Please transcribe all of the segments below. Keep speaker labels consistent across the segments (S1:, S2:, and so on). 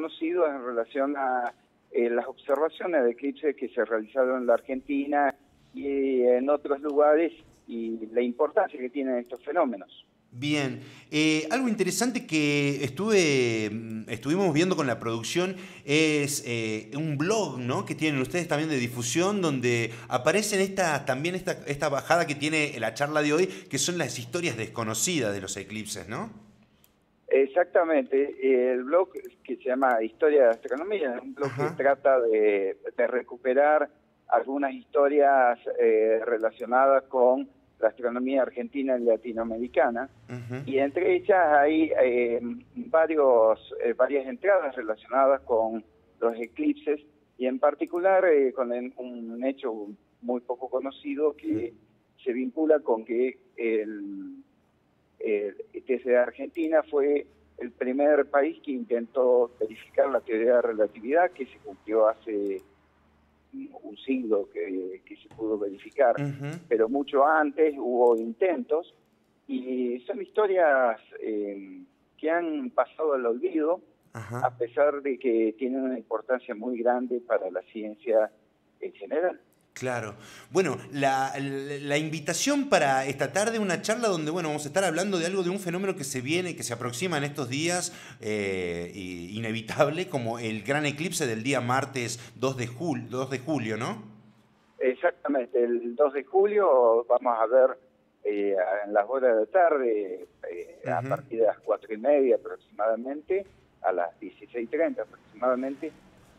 S1: conocido en relación a las observaciones de eclipses que se realizaron en la Argentina y en otros lugares y la importancia que tienen estos fenómenos.
S2: Bien, algo interesante que estuvimos viendo con la producción es un blog, ¿no?, que tienen ustedes también de difusión, donde aparecen esta bajada que tiene la charla de hoy, que son las historias desconocidas de los eclipses, ¿no?
S1: Exactamente, el blog que se llama Historia de Astronomía es un blog que
S2: Ajá.
S1: trata de recuperar algunas historias relacionadas con la astronomía argentina y latinoamericana,
S2: Ujú.
S1: y entre ellas hay varias entradas relacionadas con los eclipses, y en particular con un hecho muy poco conocido que se vincula con que desde Argentina fue el primer país que intentó verificar la teoría de la relatividad, que se cumplió hace un siglo que se pudo verificar,
S2: Ujú.
S1: pero mucho antes hubo intentos, y son historias que han pasado al olvido,
S2: Ajá.
S1: a pesar de que tienen una importancia muy grande para la ciencia en general.
S2: Claro. Bueno, la invitación para esta tarde, una charla donde, bueno, vamos a estar hablando de algo, de un fenómeno que se viene, que se aproxima en estos días, inevitable, como el gran eclipse del día martes 2 de julio, ¿no?
S1: Exactamente, el 2 de julio vamos a ver en las horas de la tarde, a
S2: Ujú.
S1: partir de las 4:30 aproximadamente, a las 16:30 aproximadamente,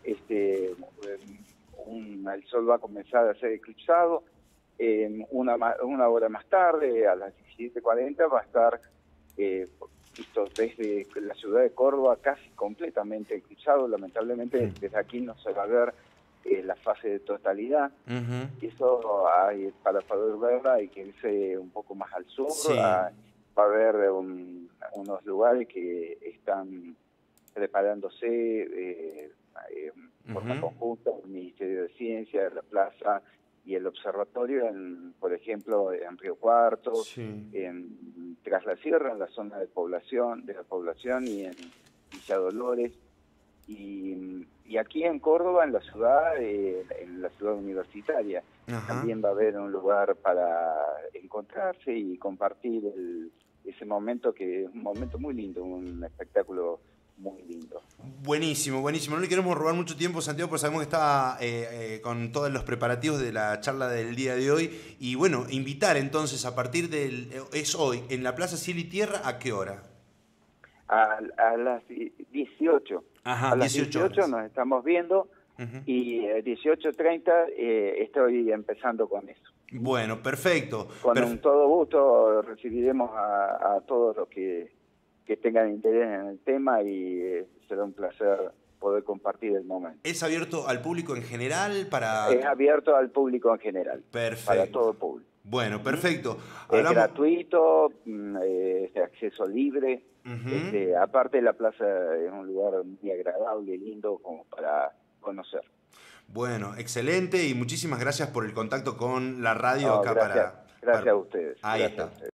S1: el sol va a comenzar a ser eclipsado. Una hora más tarde, a las 17:40, va a estar visto desde la ciudad de Córdoba casi completamente eclipsado. Lamentablemente desde aquí no se va a ver la fase de totalidad.
S2: Ujú.
S1: Eso para poder verla hay que irse un poco más al sur,
S2: Sí.
S1: va a haber unos lugares que están preparándose en forma
S2: Ujú.
S1: conjunta, el Ministerio de Ciencia, la Plaza y el Observatorio, por ejemplo, en Río Cuarto,
S2: Sí.
S1: Tras la Sierra, en la zona de la población, y en Villa Dolores. Y aquí en Córdoba, en la ciudad universitaria,
S2: Ajá.
S1: también va a haber un lugar para encontrarse y compartir ese momento, que es un momento muy lindo, un espectáculo muy lindo.
S2: Buenísimo, buenísimo. No le queremos robar mucho tiempo, Santiago, porque sabemos que está con todos los preparativos de la charla del día de hoy. Y bueno, invitar entonces a partir es hoy, en la Plaza Cielo y Tierra, ¿a qué hora?
S1: A las 18.
S2: Ajá,
S1: A las
S2: 18
S1: 18
S2: horas.
S1: nos estamos viendo,
S2: Ujú.
S1: y 18:30 estoy empezando con eso.
S2: Bueno, perfecto.
S1: Con un todo gusto recibiremos a todos los que tengan interés en el tema, y será un placer poder compartir el momento.
S2: ¿Es abierto al público en general
S1: Es
S2: para...?
S1: abierto al público en general, para
S2: Perfecto.
S1: todo público.
S2: Bueno,
S1: ¿Mm?
S2: perfecto.
S1: Es
S2: Hablamos...
S1: gratuito, es de acceso libre.
S2: Ujú.
S1: Aparte, la plaza es un lugar muy agradable y lindo como para conocer.
S2: Bueno, excelente y muchísimas gracias por el contacto con la radio
S1: No,
S2: acá
S1: gracias,
S2: para...
S1: gracias a ustedes,
S2: Ahí
S1: gracias a
S2: está.
S1: ustedes.